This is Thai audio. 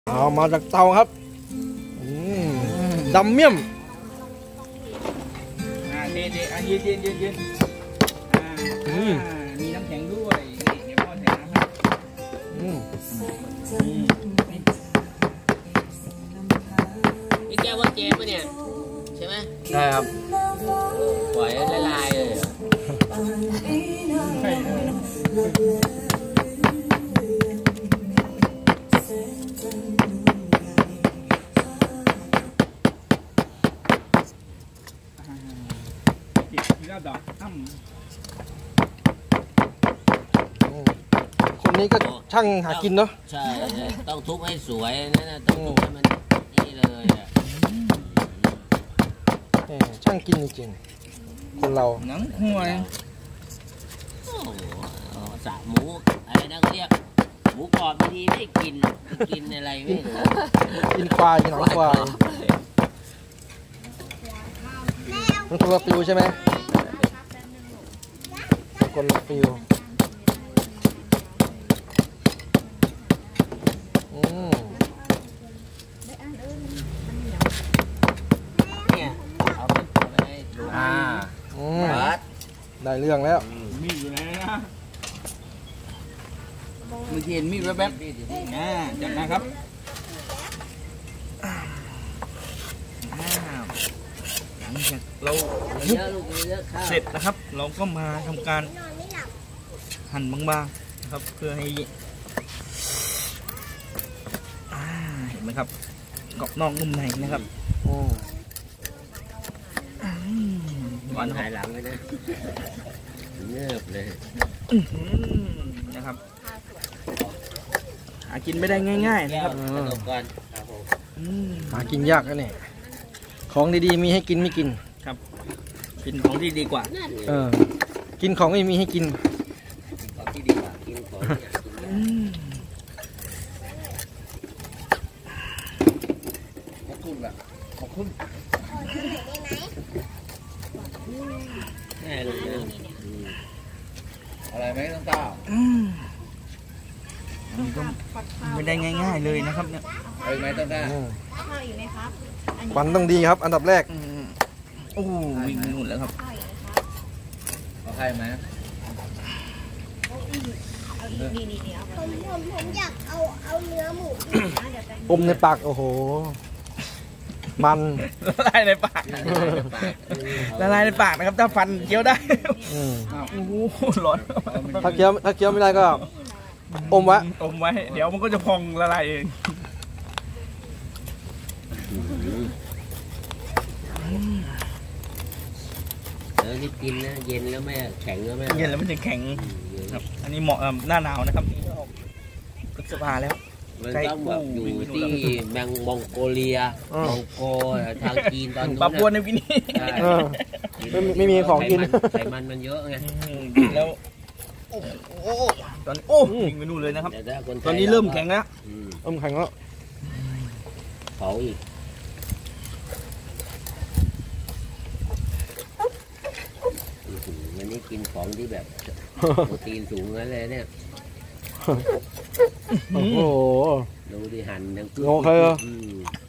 เอามาจากเตาครับดำเมี่ยมเด็ดยืนมีน้ำแข็งด้วยเดี๋ยวพ่อแถมนะครับนี่แก้วว่าเจมปะเนี่ยใช่ไหมใช่ครับปล่อยละลายเลยคนนี้ก็ช่างหากินเนาะใช่ต้องทุบให้สวยนะต้องทุบให้มันนี่เลยช่างกินจริงๆคนเราหนังห่วยสะหมูอะไรนะเขาเรียกหมูกรอบบางทีไม่กินอะไรไม่รู้กินควายกินหนังควายมันคนละฟิวใช่ไหมคนละฟิวได้เรื่องแล้วมีดอยู่ไหนนะเมื่อกี้เห็นมีดแว๊บๆจัดนะครับหลังจากเราเสร็จนะครับเราก็มาทำการหั่นบางๆนะครับเพื่อให้เห็นไหมครับกรอบนอกนุ่มในนะครับหวานหายหลังเลยนะเงียบเลยนะครับหากินไม่ได้ง่ายๆนะครับหากินยากนะเนี่ยของดีๆมีให้กินไม่กินครับกินของที่ดีกว่ากินของไม่มีให้กินของที่ดีกว่ากินของขอบคุณแบบขอบคุณง่ายเลยอะไรไหมน้องตาไม่ได้ง่ายๆเลยนะครับเนี่ยอะไรไหมต้นตาข้าวอยู่ไหมครับควันต้องดีครับอันดับแรกโอ้วิ่งหนุนแล้วครับเอาใครไหมผมอยากเอาเนื้อหมูอมในปากโอ้โหมันละลายในปากละลายในปากนะครับถ้าฟันเคี้ยวได้โอ้โหร้อนถ้าเคี้ยวไม่ได้ก็อมไว้เดี๋ยวมันก็จะพองละลายเองแล้วที่กินนะเย็นแล้วไม่แข็งแล้วไม่เย็นแล้วมันจะแข็งครับอันนี้เหมาะกับหน้าหนาวนะครับพฤษภาแล้วมันต้องแบบอยู่ที่มองโกเลียมองโกทางจีนตอนนู้นปาปัวในวินี่ไม่มีของกินไขมันเยอะไงแล้วโอ้ตอนยิงไปนู่นเลยนะครับตอนนี้เริ่มแข็งแล้วแข็งแล้วเผาอีกวันนี้กินของที่แบบโปรตีนสูงนั่นเลยเนี่ยโอ้โหดูดิหั่นทั้งโอเค